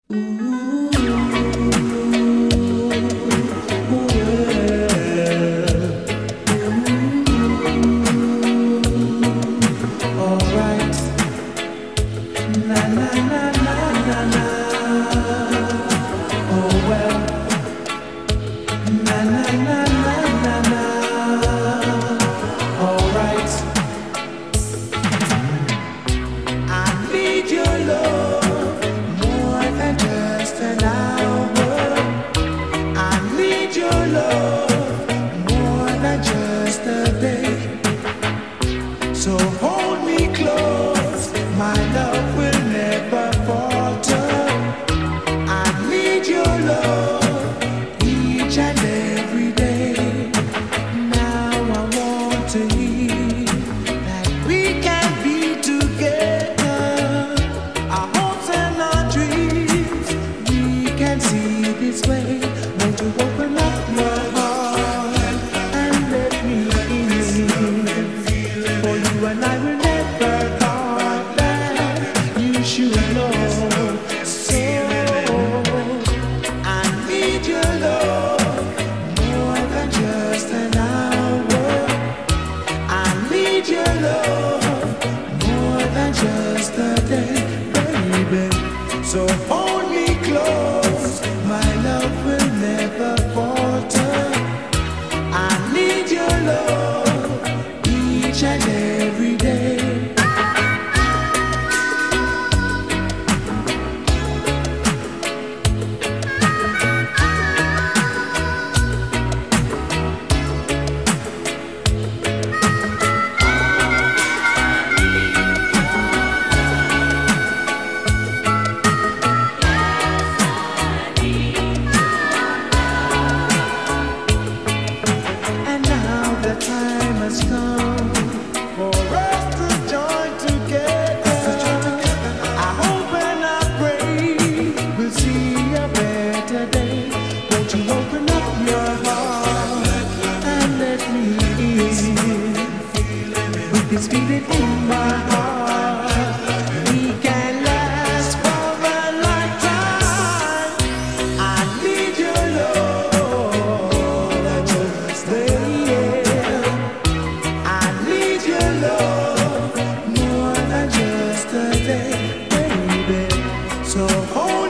So hold me close, my love will never falter. I need your love each and every day. Now I want to hear that we can be together. Our hopes and our dreams, we can see this way. Won't you open up your heart and let me in? For you and I will never part back. You should know. So I need your love more than just an hour. I need your love more than just a day, baby. So hold me close, my love will never falter. I need your love each and every day. And now the time has come for us to join together. I hope and I pray we'll see a better day. Won't you open up your heart and let me in? With this feeling in my heart, we can last for a lifetime. I need your love, baby. I need your love more than just a day, baby. So hold